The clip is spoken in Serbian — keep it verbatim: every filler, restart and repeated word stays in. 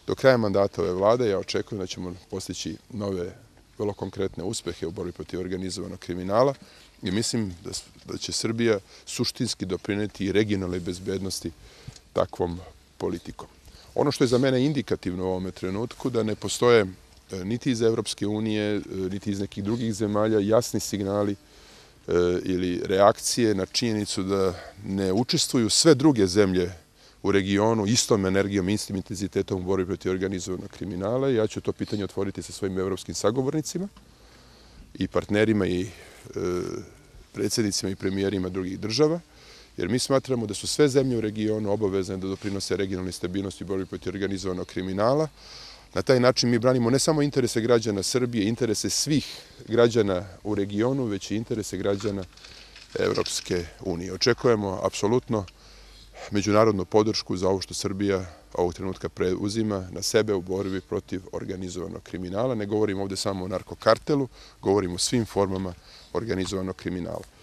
Do kraja mandata ove vlade ja očekujem da ćemo postići nove, vrlo konkretne uspehe u borbi protiv organizovanog kriminala i mislim da, da će Srbija suštinski doprineti i regionalnoj bezbednosti takvom politikom. Ono što je za mene indikativno u ovome trenutku, da ne postoje niti iz Evropske unije, niti iz nekih drugih zemalja jasni signali ili reakcije na činjenicu da ne učestvuju sve druge zemlje u regionu istom energijom, istim intenzitetom u borbi protiv organizovanog kriminala. Ja ću to pitanje otvoriti sa svojim evropskim sagovornicima i partnerima i predsjednicima i premijerima drugih država, jer mi smatramo da su sve zemlje u regionu obavezne da doprinose regionalnoj stabilnosti i borbi protiv organizovanog kriminala. Na taj način mi branimo ne samo interese građana Srbije, interese svih građana u regionu, već i interese građana Evropske unije. Očekujemo apsolutno međunarodnu podršku za ovo što Srbija ovog trenutka preuzima na sebe u borbi protiv organizovanog kriminala. Ne govorimo ovde samo o narkokartelu, govorimo o svim formama organizovanog kriminala.